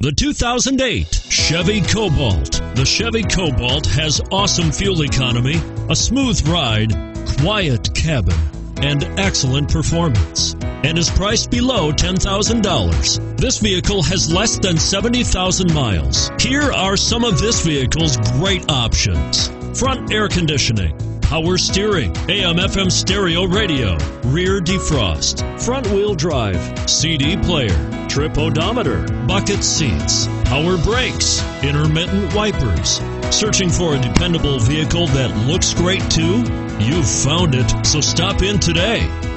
The 2008 Chevy Cobalt. The Chevy Cobalt has awesome fuel economy, a smooth ride, quiet cabin, and excellent performance, and is priced below $10,000. This vehicle has less than 70,000 miles. Here are some of this vehicle's great options: front air conditioning, power steering, AM/FM stereo radio, rear defrost, front wheel drive, CD player, trip odometer, bucket seats, power brakes, intermittent wipers. Searching for a dependable vehicle that looks great too? You've found it, so stop in today.